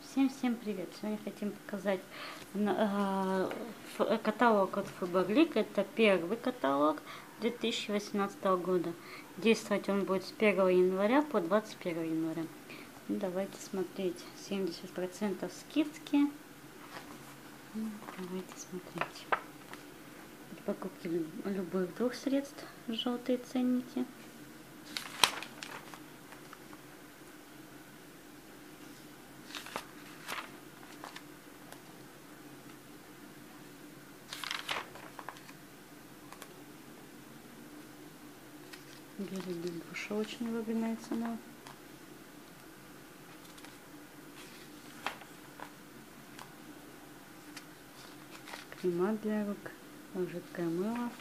Всем привет! Сегодня хотим показать каталог от Faberlic. Это первый каталог 2018 года. Действовать он будет с 1 января по 21 января. Давайте смотреть. 70% скидки. Давайте смотреть. При покупке любых двух средств желтые ценники. Гели для душа очень выгодная цена. Крема для рук, жидкое мыло.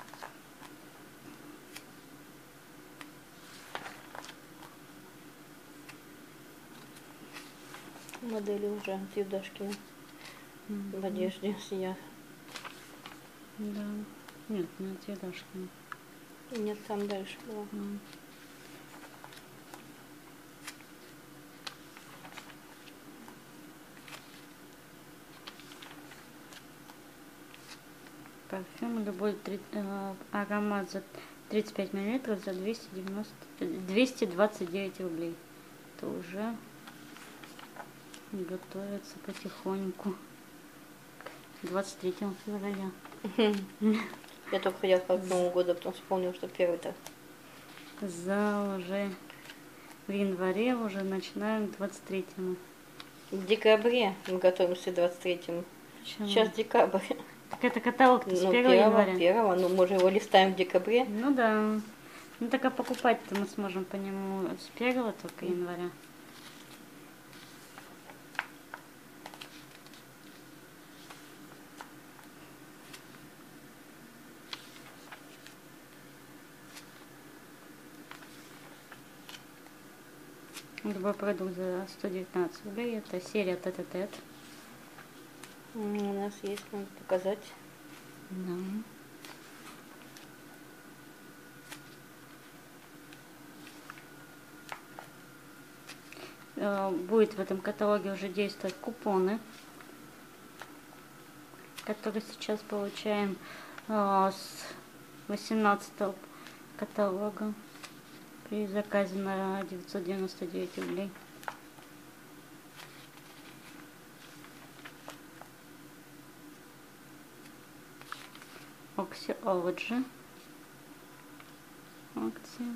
Модели уже от Юдашкина в одежде сидят. Да. Нет, не от Юдашкина. Нет, там дальше было. Парфюм любой аромат за 35 мл за 229 рублей. Это уже готовится потихоньку к 23 февраля. Я только хотела сказать Нового года, потом вспомнила, что первый-то. За уже в январе уже начинаем 23-му. В декабре мы готовимся к 23-му. Почему? Сейчас декабрь. Так это каталог с 1 января. Первого, ну мы же его листаем в декабре. Ну да. Ну так а покупать-то мы сможем по нему с 1 только января. Любой продукт за 119 рублей. Это серия Тет-а-Тет. У нас есть, надо показать. Да. Будет в этом каталоге уже действовать купоны, которые сейчас получаем с 18 каталога при заказе на 999 рублей. Oxyology акция.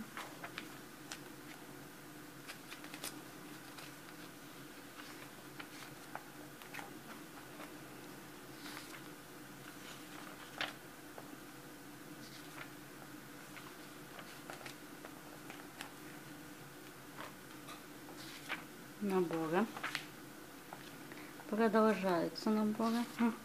Наборы. Продолжаются наборы.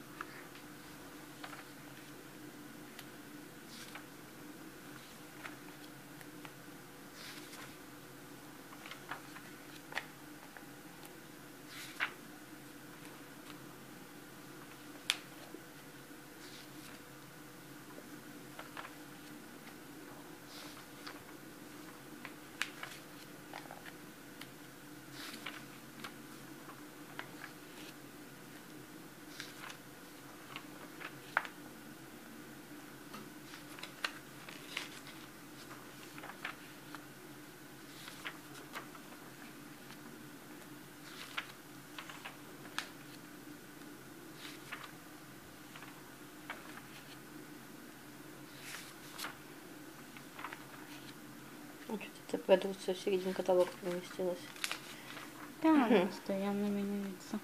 Что-то эта продукция в середине каталога поместилась. Да, постоянно меняется.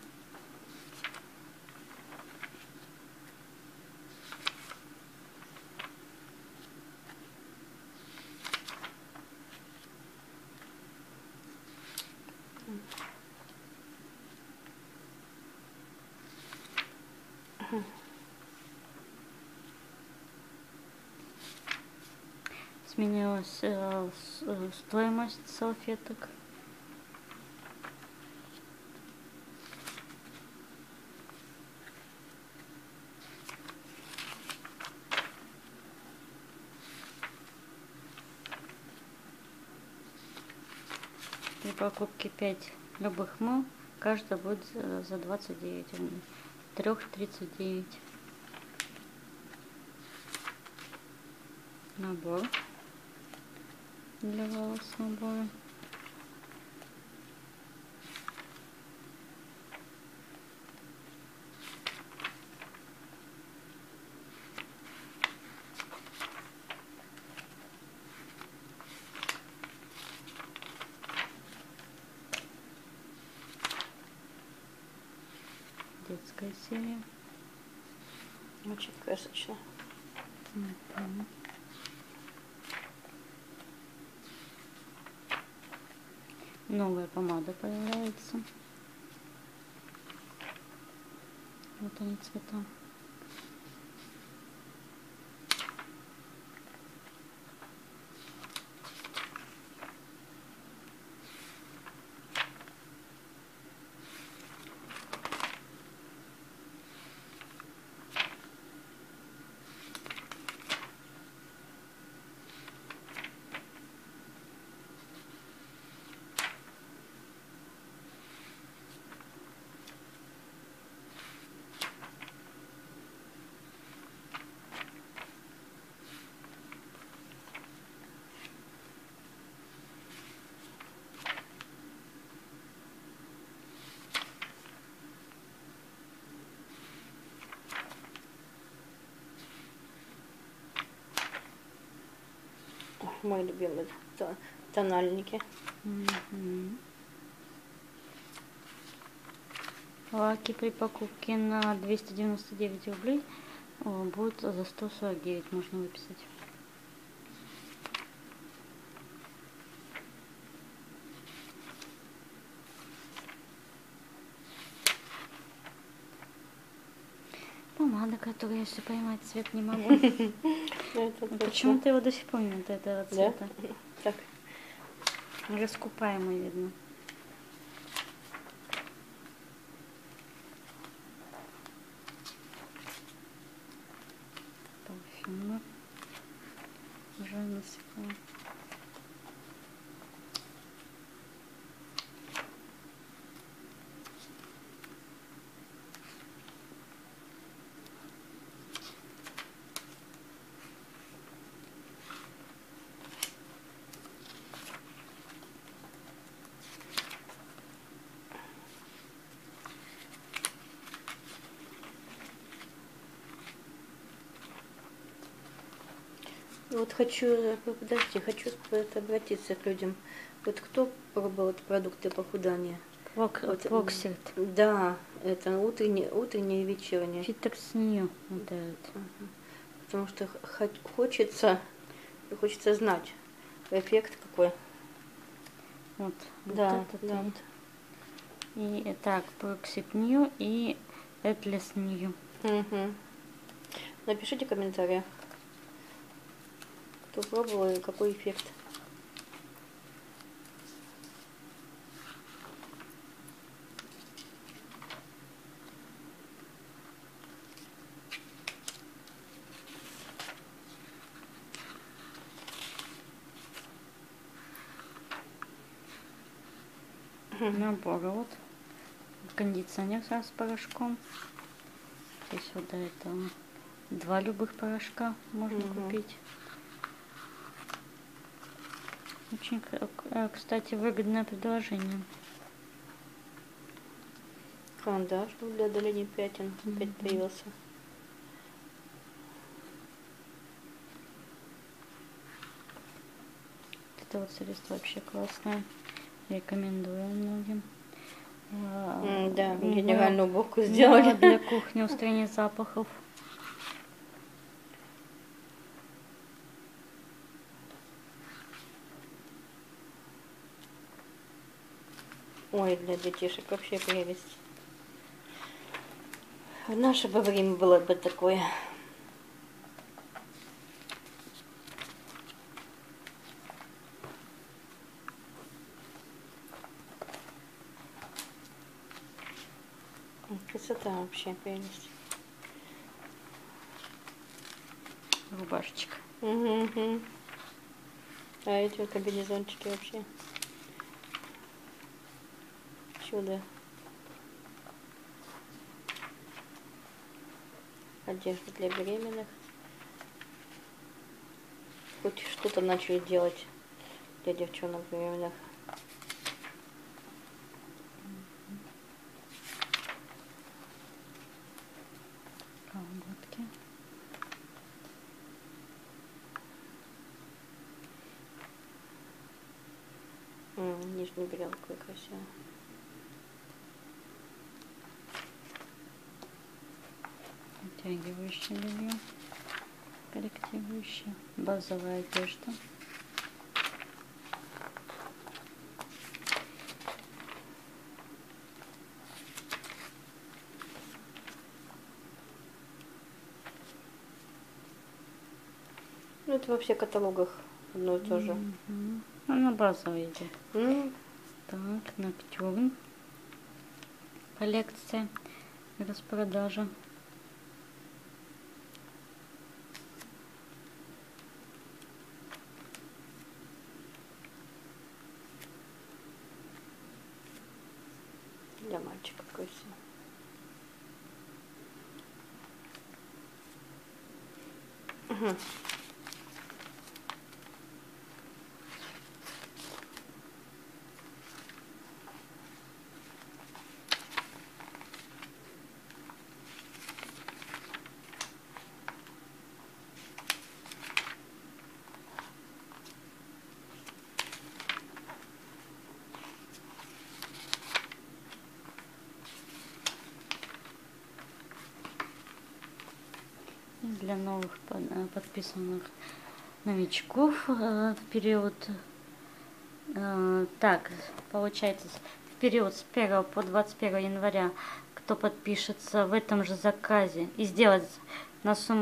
Сменилась стоимость салфеток. При покупке 5 любых мыл Каждая будет за 29 рублей. 3,39. Набор для волос набора. Детская серия. Очень красочно. Мгм. Новая помада появляется. Вот они цвета. Мои любимые тональники. Мгм. Лаки при покупке на 299 рублей будет за 149 можно выписать. Помада, которую я все поймать цвет не могу. Это точно. Почему-то его до сих пор нет этого Да? цвета. Так. Раскупаемый видно. Парфюмы. Уже насыпала. Вот хочу, подожди, хочу обратиться к людям. Вот кто пробовал продукты похудания? Вот, Воксерт. да, это утреннее и вечернее. Фитекс Нью. Вот этот. Потому что хочется знать эффект какой. Вот. Да, Вот да. этот. И так, Воксерт Нью и Этлес Нью. Угу. Напишите в комментариях, кто пробовал и какой эффект. Набор вот. Кондиционер с порошком. Здесь вот до этого 2 любых порошка можно купить. Очень, кстати, выгодное предложение. Карандаш для удаления пятен опять появился. Это вот средство вообще классное. Рекомендую многим. Да, генеральную уборку сделали. Для кухни устранения запахов. Ой, для детишек вообще прелесть. В наше бы время было бы такое. Красота вообще, прелесть. Рубашечка. Угу. А эти вот комбинезончики вообще чудо. Одежда для беременных. Хоть что-то начали делать для девчонок беременных. Колготки. Нижний белье какой красивый. Обтягивающее белье, корректирующее, базовая одежда. Ну, это во всех каталогах одно и то же. Она базовая идет. Так, Ноктюрн. Коллекция. Распродажа. Для мальчиков красиво. Для новых подписанных новичков в период, так, получается, в период с 1 по 21 января, кто подпишется в этом же заказе и сделает на сумму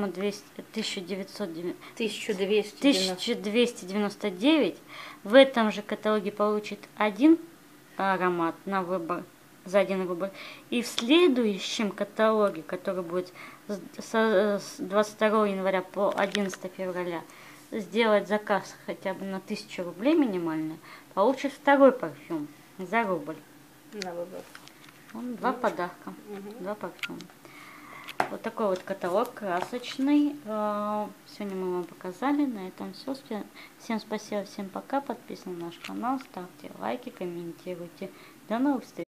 1299, в этом же каталоге получит один аромат на выбор, за 1 рубль. И в следующем каталоге, который будет с 22 января по 11 февраля, сделать заказ хотя бы на 1000 рублей минимально, получит второй парфюм за рубль. На выбор. Два подарка, два парфюма. Вот такой вот каталог красочный. Сегодня мы вам показали. На этом все. Всем спасибо, всем пока. Подписывайтесь на наш канал, ставьте лайки, комментируйте. До новых встреч.